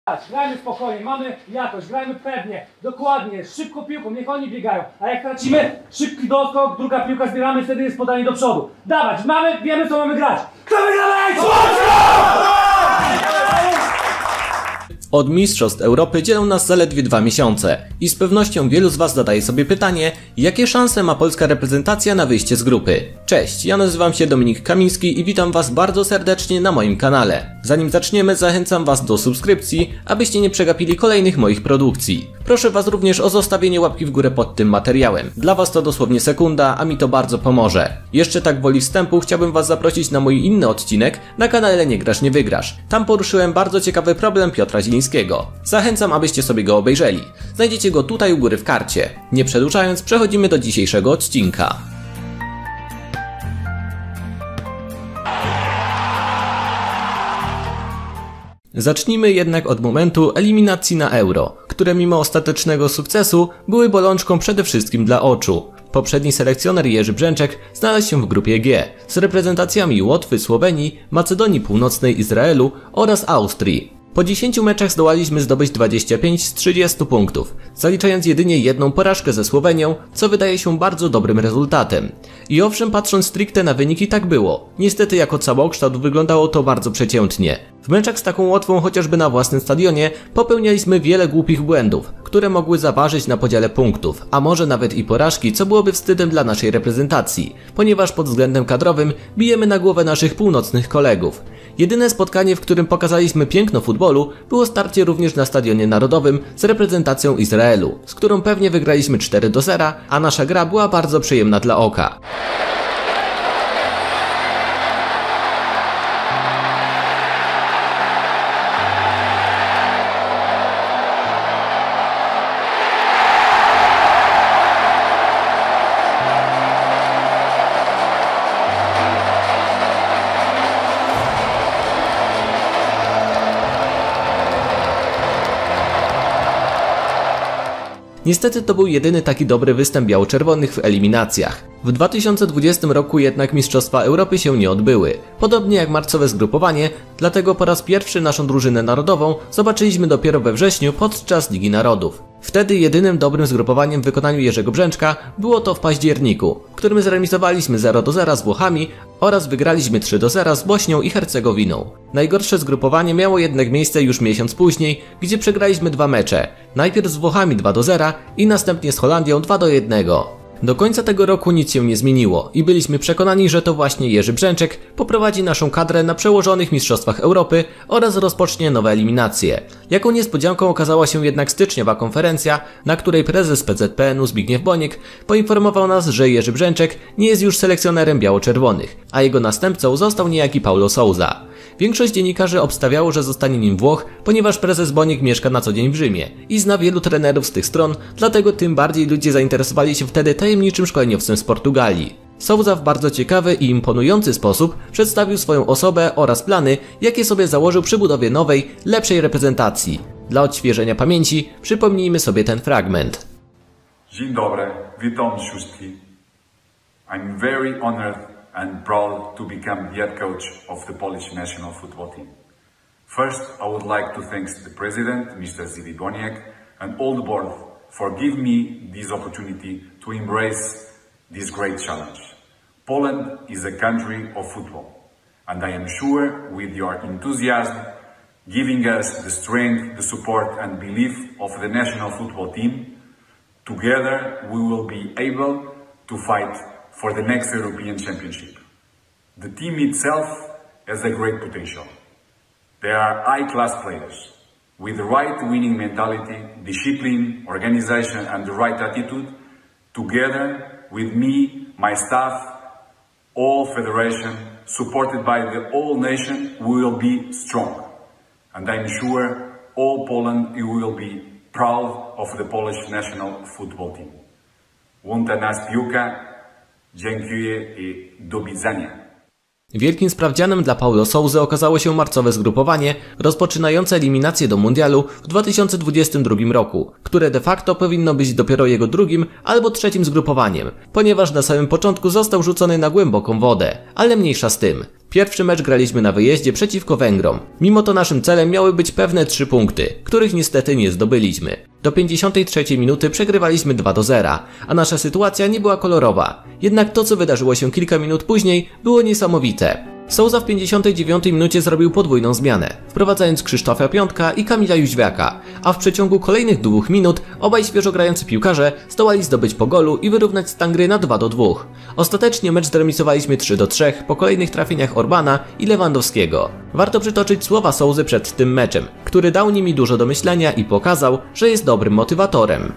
Grajmy spokojnie, mamy jakość, grajmy pewnie, dokładnie, szybko piłką, niech oni biegają. A jak tracimy, szybki doskok, druga piłka zbieramy, wtedy jest podanie do przodu. Dawać, wiemy co mamy grać. Kto wygra? Od Mistrzostw Europy dzielą nas zaledwie 2 miesiące i z pewnością wielu z Was zadaje sobie pytanie, jakie szanse ma polska reprezentacja na wyjście z grupy. Cześć, ja nazywam się Dominik Kamiński i witam Was bardzo serdecznie na moim kanale. Zanim zaczniemy, zachęcam Was do subskrypcji, abyście nie przegapili kolejnych moich produkcji. Proszę Was również o zostawienie łapki w górę pod tym materiałem. Dla Was to dosłownie sekunda, a mi to bardzo pomoże. Jeszcze tak woli wstępu chciałbym Was zaprosić na mój inny odcinek na kanale Nie Grasz Nie Wygrasz. Tam poruszyłem bardzo ciekawy problem Piotra Zielińskiego. Zachęcam, abyście sobie go obejrzeli. Znajdziecie go tutaj u góry w karcie. Nie przedłużając, przechodzimy do dzisiejszego odcinka. Zacznijmy jednak od momentu eliminacji na Euro, które mimo ostatecznego sukcesu były bolączką przede wszystkim dla oczu. Poprzedni selekcjoner Jerzy Brzęczek znalazł się w grupie G z reprezentacjami Łotwy, Słowenii, Macedonii Północnej, Izraelu oraz Austrii. Po 10 meczach zdołaliśmy zdobyć 25 z 30 punktów, zaliczając jedynie jedną porażkę ze Słowenią, co wydaje się bardzo dobrym rezultatem. I owszem, patrząc stricte na wyniki, tak było. Niestety jako całokształt wyglądało to bardzo przeciętnie. W meczach z taką Łotwą, chociażby na własnym stadionie, popełnialiśmy wiele głupich błędów, które mogły zaważyć na podziale punktów, a może nawet i porażki, co byłoby wstydem dla naszej reprezentacji, ponieważ pod względem kadrowym bijemy na głowę naszych północnych kolegów. Jedyne spotkanie, w którym pokazaliśmy piękno futbolu, było starcie również na Stadionie Narodowym z reprezentacją Izraelu, z którą pewnie wygraliśmy 4-0, a nasza gra była bardzo przyjemna dla oka. Niestety to był jedyny taki dobry występ biało-czerwonych w eliminacjach. W 2020 roku jednak Mistrzostwa Europy się nie odbyły, podobnie jak marcowe zgrupowanie, dlatego po raz pierwszy naszą drużynę narodową zobaczyliśmy dopiero we wrześniu podczas Ligi Narodów. Wtedy jedynym dobrym zgrupowaniem w wykonaniu Jerzego Brzęczka było to w październiku, w którym zremisowaliśmy 0-0 z Włochami oraz wygraliśmy 3-0 z Bośnią i Hercegowiną. Najgorsze zgrupowanie miało jednak miejsce już miesiąc później, gdzie przegraliśmy 2 mecze. Najpierw z Włochami 2-0 i następnie z Holandią 2-1. Do końca tego roku nic się nie zmieniło i byliśmy przekonani, że to właśnie Jerzy Brzęczek poprowadzi naszą kadrę na przełożonych Mistrzostwach Europy oraz rozpocznie nowe eliminacje. Jaką niespodzianką okazała się jednak styczniowa konferencja, na której prezes PZPN-u Zbigniew Boniek poinformował nas, że Jerzy Brzęczek nie jest już selekcjonerem biało-czerwonych, a jego następcą został niejaki Paulo Sousa. Większość dziennikarzy obstawiało, że zostanie nim Włoch, ponieważ prezes Boniek mieszka na co dzień w Rzymie i zna wielu trenerów z tych stron, dlatego tym bardziej ludzie zainteresowali się wtedy tajemniczym szkoleniowcem z Portugalii. Sousa w bardzo ciekawy i imponujący sposób przedstawił swoją osobę oraz plany, jakie sobie założył przy budowie nowej, lepszej reprezentacji. Dla odświeżenia pamięci przypomnijmy sobie ten fragment. Dzień dobry, witam wszystkich. I'm very honored and proud to become the head coach of the Polish national football team. First, I would like to thank the president, Mr. Zbigniew Boniek, and all the board for giving me this opportunity to embrace this great challenge. Poland is a country of football, and I am sure with your enthusiasm, giving us the strength, the support and belief of the national football team, together we will be able to fight for the next European Championship. The team itself has a great potential. They are high-class players, with the right winning mentality, discipline, organization and the right attitude, together with me, my staff, all federation, supported by the whole nation, we will be strong. And I'm sure all Poland will be proud of the Polish national football team. Łączy nas piłka. Dziękuję i do widzenia. Wielkim sprawdzianem dla Paulo Sousy okazało się marcowe zgrupowanie rozpoczynające eliminację do mundialu w 2022 roku, które de facto powinno być dopiero jego drugim albo trzecim zgrupowaniem, ponieważ na samym początku został rzucony na głęboką wodę, ale mniejsza z tym. Pierwszy mecz graliśmy na wyjeździe przeciwko Węgrom. Mimo to naszym celem miały być pewne 3 punkty, których niestety nie zdobyliśmy. Do 53 minuty przegrywaliśmy 2-0, a nasza sytuacja nie była kolorowa. Jednak to, co wydarzyło się kilka minut później, było niesamowite. Souza w 59 minucie zrobił podwójną zmianę, wprowadzając Krzysztofa Piątka i Kamila Jóźwiaka, a w przeciągu kolejnych 2 minut obaj świeżo grający piłkarze zdołali zdobyć po golu i wyrównać stan gry na 2-2. Ostatecznie mecz zremisowaliśmy 3-3 po kolejnych trafieniach Orbana i Lewandowskiego. Warto przytoczyć słowa Souzy przed tym meczem, który dał nimi dużo do myślenia i pokazał, że jest dobrym motywatorem.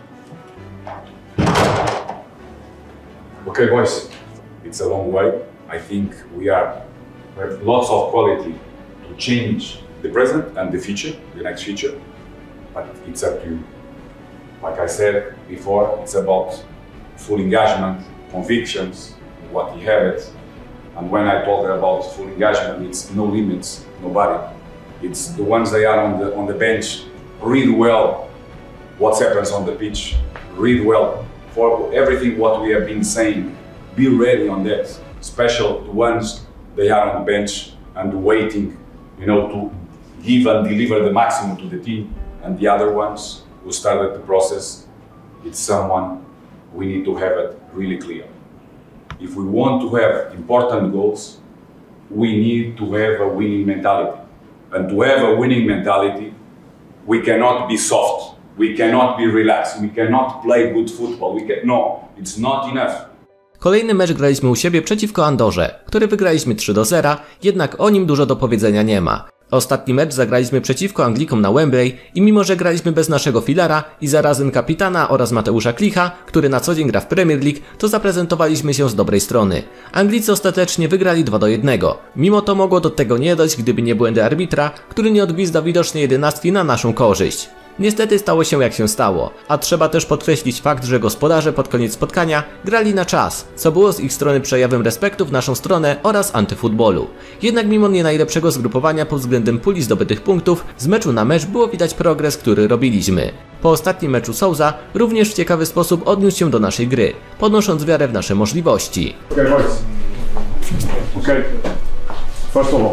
Okay, boys, it's a long way. I think we have lots of quality to change the present and the future, the next future. But it's up to you. Like I said before, it's about full engagement, convictions, what you have it. And when I told about full engagement, it's no limits, nobody. It's the ones that are on the bench, read well what happens on the pitch, read well for everything what we have been saying, be ready on that. Special the ones they are on the bench and waiting, to give and deliver the maximum to the team, and the other ones who started the process, it's someone we need to have it really clear. If we want to have important goals, we need to have a winning mentality. And to have a winning mentality, we cannot be soft, we cannot be relaxed, we cannot play good football, no, it's not enough. Kolejny mecz graliśmy u siebie przeciwko Andorze, który wygraliśmy 3-0, jednak o nim dużo do powiedzenia nie ma. Ostatni mecz zagraliśmy przeciwko Anglikom na Wembley i mimo, że graliśmy bez naszego filara i zarazem kapitana oraz Mateusza Klicha, który na co dzień gra w Premier League, to zaprezentowaliśmy się z dobrej strony. Anglicy ostatecznie wygrali 2-1. Mimo to mogło do tego nie dojść, gdyby nie błędy arbitra, który nie odgwizdał widocznie 11 na naszą korzyść. Niestety stało się jak się stało, a trzeba też podkreślić fakt, że gospodarze pod koniec spotkania grali na czas, co było z ich strony przejawem respektu w naszą stronę oraz antyfutbolu. Jednak mimo nie najlepszego zgrupowania pod względem puli zdobytych punktów, z meczu na mecz było widać progres, który robiliśmy. Po ostatnim meczu Souza również w ciekawy sposób odniósł się do naszej gry, podnosząc wiarę w nasze możliwości. Okay, boys. Okay. First of all,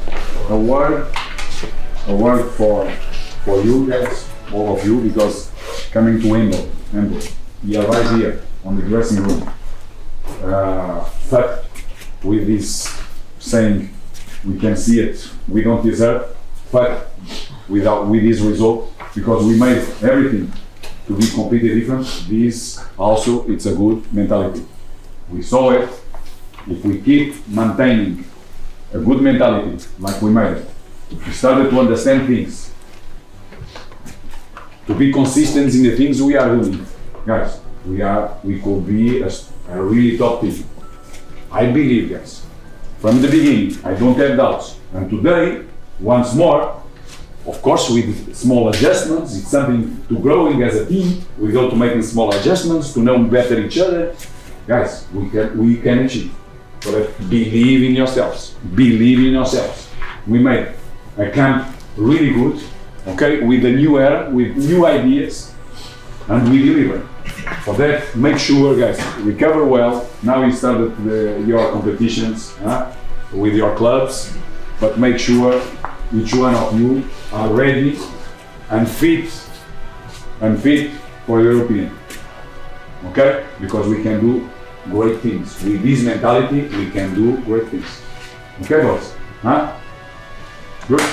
a word for you guys, all of you, because coming to Wembley, you are right here on the dressing room. Fact with this saying, we can see it, we don't deserve. Fact with this result, because we made everything to be completely different. This also, it's a good mentality. We saw it. If we keep maintaining a good mentality like we made it, we started to understand things, to be consistent in the things we are doing. Guys, we could be a really top team. I believe, guys, from the beginning, I don't have doubts. And today, once more, of course, with small adjustments, it's something to growing as a team. We go to making small adjustments, to know better each other. Guys, we can achieve. But believe in yourselves. Believe in yourselves. We made a camp really good, okay, with a new era, with new ideas, and we deliver. For that, make sure, guys, recover well. Now you started your competitions with your clubs, but make sure each one of you are ready and fit for European. Okay, because we can do great things. With this mentality, we can do great things. Okay, boys? Good?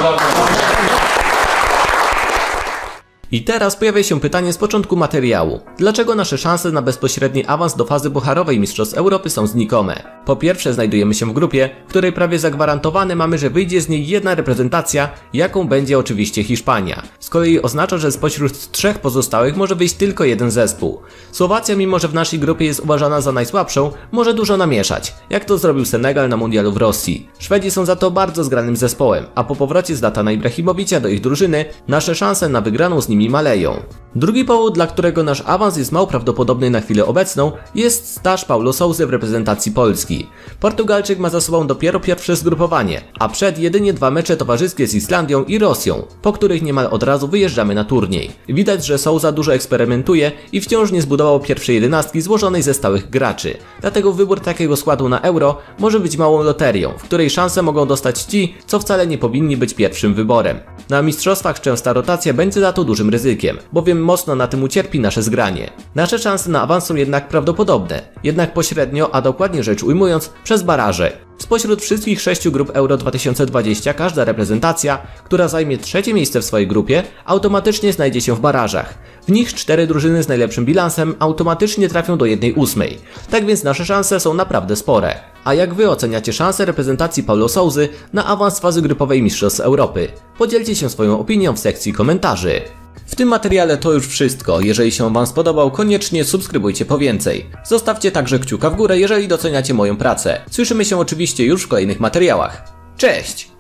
I teraz pojawia się pytanie z początku materiału. Dlaczego nasze szanse na bezpośredni awans do fazy pucharowej Mistrzostw Europy są znikome? Po pierwsze, znajdujemy się w grupie, w której prawie zagwarantowane mamy, że wyjdzie z niej jedna reprezentacja, jaką będzie oczywiście Hiszpania. Z kolei oznacza, że spośród 3 pozostałych może wyjść tylko jeden zespół. Słowacja, mimo że w naszej grupie jest uważana za najsłabszą, może dużo namieszać, jak to zrobił Senegal na mundialu w Rosji. Szwedzi są za to bardzo zgranym zespołem, a po powrocie Zlatana Ibrahimowicza do ich drużyny, nasze szanse na wygraną z nimi maleją. Drugi powód, dla którego nasz awans jest mało prawdopodobny na chwilę obecną, jest staż Paulo Sousy w reprezentacji Polski. Portugalczyk ma za sobą dopiero pierwsze zgrupowanie, a przed jedynie 2 mecze towarzyskie z Islandią i Rosją, po których niemal od razu wyjeżdżamy na turniej. Widać, że Sousa dużo eksperymentuje i wciąż nie zbudował pierwszej 11 złożonej ze stałych graczy. Dlatego wybór takiego składu na Euro może być małą loterią, w której szanse mogą dostać ci, co wcale nie powinni być pierwszym wyborem. Na mistrzostwach częsta rotacja będzie za to dużym ryzykiem, bowiem mocno na tym ucierpi nasze zgranie. Nasze szanse na awans są jednak prawdopodobne, jednak pośrednio, a dokładnie rzecz ujmując, przez baraże. Spośród wszystkich 6 grup Euro 2020 każda reprezentacja, która zajmie 3. miejsce w swojej grupie, automatycznie znajdzie się w barażach. W nich 4 drużyny z najlepszym bilansem automatycznie trafią do 1/8. Tak więc nasze szanse są naprawdę spore. A jak wy oceniacie szanse reprezentacji Paulo Sousy na awans fazy grupowej Mistrzostw Europy? Podzielcie się swoją opinią w sekcji komentarzy. W tym materiale to już wszystko. Jeżeli się wam spodobał, koniecznie subskrybujcie po więcej. Zostawcie także kciuka w górę, jeżeli doceniacie moją pracę. Słyszymy się oczywiście już w kolejnych materiałach. Cześć!